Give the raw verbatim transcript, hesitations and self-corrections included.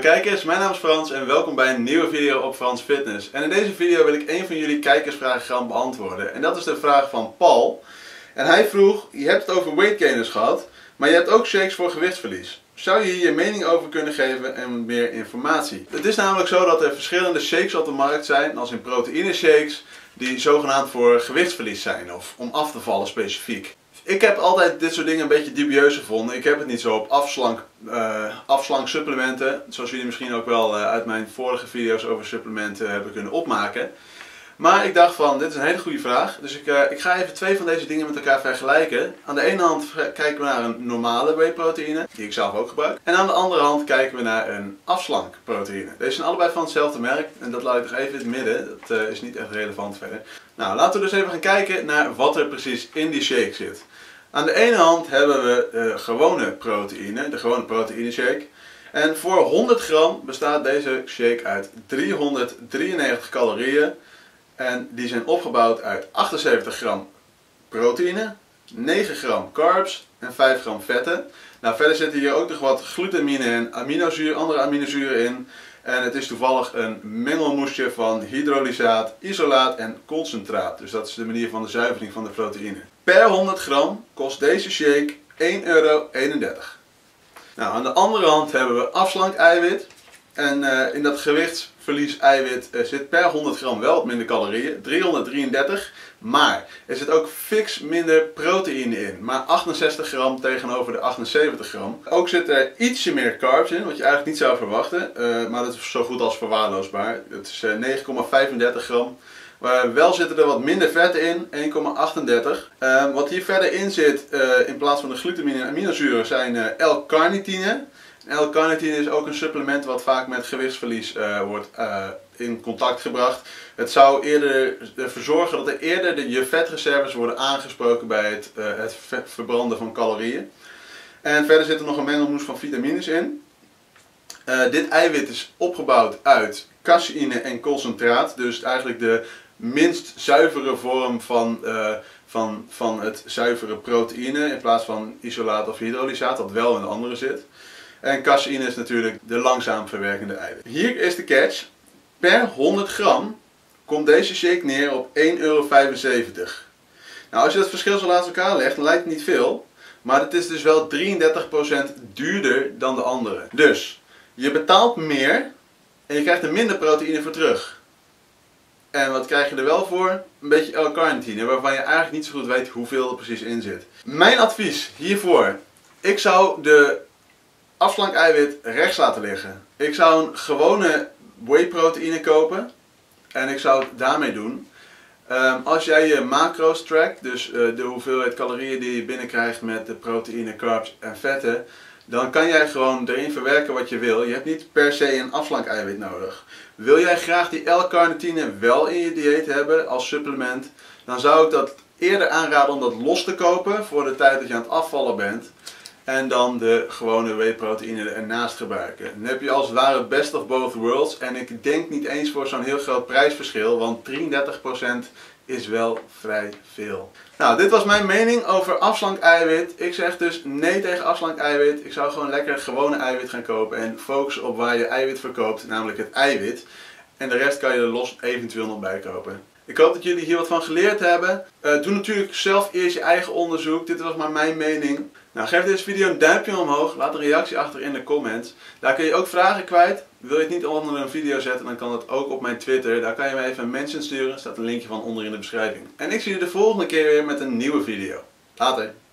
kijkers, mijn naam is Frans en welkom bij een nieuwe video op Frans Fitness. En in deze video wil ik een van jullie kijkersvragen gaan beantwoorden. En dat is de vraag van Paul. En hij vroeg, je hebt het over weight gainers gehad, maar je hebt ook shakes voor gewichtsverlies. Zou je hier je mening over kunnen geven en meer informatie? Het is namelijk zo dat er verschillende shakes op de markt zijn, als in proteïne shakes, die zogenaamd voor gewichtsverlies zijn of om af te vallen specifiek. Ik heb altijd dit soort dingen een beetje dubieus gevonden. Ik heb het niet zo op afslank, uh, afslanksupplementen, zoals jullie misschien ook wel uh, uit mijn vorige video's over supplementen hebben kunnen opmaken. Maar ik dacht van, dit is een hele goede vraag. Dus ik, uh, ik ga even twee van deze dingen met elkaar vergelijken. Aan de ene hand kijken we naar een normale whey proteïne, die ik zelf ook gebruik. En aan de andere hand kijken we naar een afslankproteïne. Deze zijn allebei van hetzelfde merk. En dat laat ik nog even in het midden. Dat uh, is niet echt relevant verder. Nou, laten we dus even gaan kijken naar wat er precies in die shake zit. Aan de ene hand hebben we de gewone proteïne, de gewone proteïne shake. En voor honderd gram bestaat deze shake uit driehonderddrieënnegentig calorieën. En die zijn opgebouwd uit achtenzeventig gram proteïne, negen gram carbs en vijf gram vetten. Nou, verder zitten hier ook nog wat glutamine en aminozuur, andere aminozuren in. En het is toevallig een mengelmoesje van hydrolysaat, isolaat en concentraat. Dus dat is de manier van de zuivering van de proteïne. Per honderd gram kost deze shake één euro eenendertig. Nou, aan de andere hand hebben we afslank eiwit. En uh, in dat gewichtsverlies eiwit uh, zit per honderd gram wel wat minder calorieën, driehonderddrieëndertig. Maar er zit ook fix minder proteïne in, maar achtenzestig gram tegenover de achtenzeventig gram. Ook zit er ietsje meer carbs in, wat je eigenlijk niet zou verwachten. Uh, maar dat is zo goed als verwaarloosbaar. Het is uh, negen komma vijfendertig gram. Maar wel zitten er wat minder vetten in, één komma achtendertig. Uh, wat hier verder in zit, uh, in plaats van de glutamine en aminozuren, zijn uh, L-carnitine. L-carnitine is ook een supplement wat vaak met gewichtsverlies uh, wordt uh, in contact gebracht. Het zou eerder ervoor zorgen dat er eerder de, je vetreserves worden aangesproken bij het, uh, het verbranden van calorieën. En verder zit er nog een mengelmoes van vitamines in. Uh, dit eiwit is opgebouwd uit caseïne en concentraat, dus eigenlijk de minst zuivere vorm van, uh, van, van het zuivere proteïne in plaats van isolaat of hydrolysaat, dat wel in de andere zit. En caseïne is natuurlijk de langzaam verwerkende eiwit. Hier is de catch. Per honderd gram komt deze shake neer op één euro vijfenzeventig. Nou, als je dat verschil zo naast elkaar legt, dan lijkt het niet veel. Maar het is dus wel drieëndertig procent duurder dan de andere. Dus, je betaalt meer en je krijgt er minder proteïne voor terug. En wat krijg je er wel voor? Een beetje L-carnitine, waarvan je eigenlijk niet zo goed weet hoeveel er precies in zit. Mijn advies hiervoor. Ik zou de afslank eiwit rechts laten liggen. Ik zou een gewone whey proteïne kopen. En ik zou het daarmee doen. Um, als jij je macro's trackt, dus uh, de hoeveelheid calorieën die je binnenkrijgt met de proteïne, carbs en vetten, dan kan jij gewoon erin verwerken wat je wil. Je hebt niet per se een afslank eiwit nodig. Wil jij graag die L-carnitine wel in je dieet hebben als supplement, dan zou ik dat eerder aanraden om dat los te kopen voor de tijd dat je aan het afvallen bent. En dan de gewone whey proteïne ernaast gebruiken. Dan heb je als het ware best of both worlds. En ik denk niet eens voor zo'n heel groot prijsverschil. Want drieëndertig procent is wel vrij veel. Nou, dit was mijn mening over afslank eiwit. Ik zeg dus nee tegen afslank eiwit. Ik zou gewoon lekker gewone eiwit gaan kopen. En focussen op waar je eiwit verkoopt. Namelijk het eiwit. En de rest kan je er los eventueel nog bij kopen. Ik hoop dat jullie hier wat van geleerd hebben. Uh, doe natuurlijk zelf eerst je eigen onderzoek. Dit was maar mijn mening. Nou, geef deze video een duimpje omhoog. Laat een reactie achter in de comments. Daar kun je ook vragen kwijt. Wil je het niet onder een video zetten, dan kan dat ook op mijn Twitter. Daar kan je me even een mention sturen. Er staat een linkje van onder in de beschrijving. En ik zie je de volgende keer weer met een nieuwe video. Later!